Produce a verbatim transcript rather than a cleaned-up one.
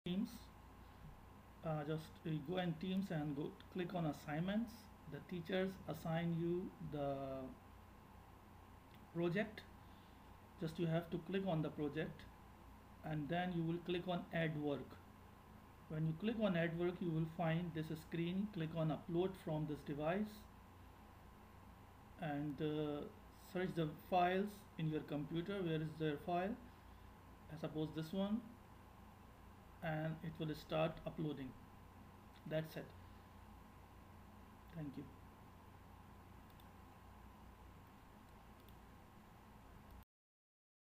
Teams. Uh, just uh, go in Teams and go click on assignments. The teachers assign you the project. Just you have to click on the project and then you will click on add work. When you click on add work, you will find this screen. Click on upload from this device and uh, search the files in your computer. Where is their file? I suppose this one, and it will start uploading. That's it. Thank you.